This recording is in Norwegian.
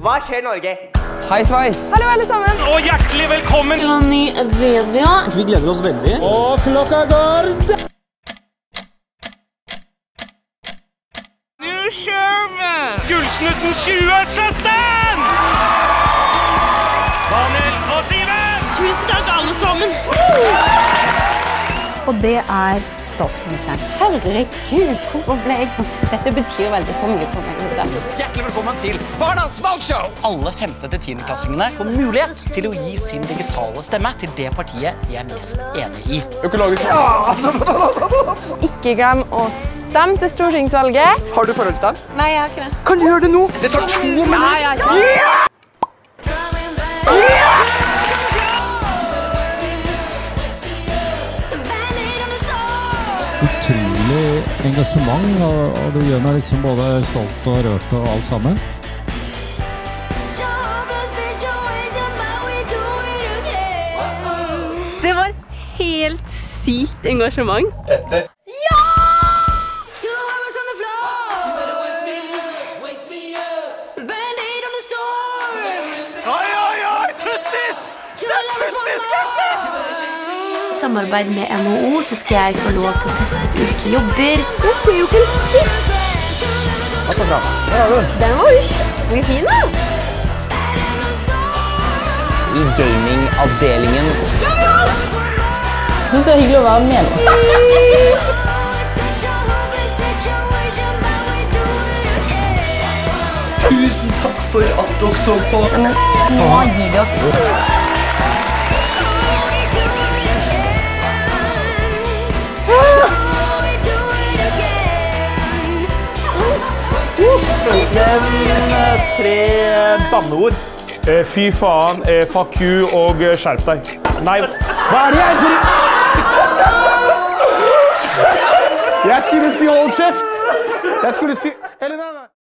Hva skjer Norge? Hei sveis! Hallo alle sammen! Og hjertelig velkommen til en ny video. Så vi gleder oss veldig. Og klokka går! New Sherman! Gullsnutten 2017! Daniel og Simen! Tusen takk alle sammen! Og det er statsministeren. Herregud, hvorfor ble jeg sånn? Dette betyr veldig for mye for meg. Hjertelig velkommen til Barnas valgshow! Alle 5. til 10. klassingene får mulighet til å gi sin digitale stemme til det partiet de er mest enig i. Økologisk. Ikke glem å stemme til stortingsvalget. Har du forhåndsstemme? Nei, jeg har ikke det. Kan du gjøre det nå? Det tar 2 minutter. Nei, jeg har ikke det. Utrolig engasjement, og det gjør meg liksom både stolt og rørt og alt sammen. Det var helt sykt engasjement. Petter. Ja! Oi! Tuttis! Samarbeid med NHO, så skal jeg få lov til å teste ut jobber. Jeg ser jo ikke en shit. Den var jo skikkelig fin da. I gaming-avdelingen. Jeg synes det er hyggelig å være med nå. Tusen takk for at dere så på. Men nå gir vi oss. Nevn 3 banneord. Fy faen, fuck you og skjerp deg. Nei, Hva er det jeg tror? jeg skulle si hold kjeft! Jeg skulle si... Eller nei.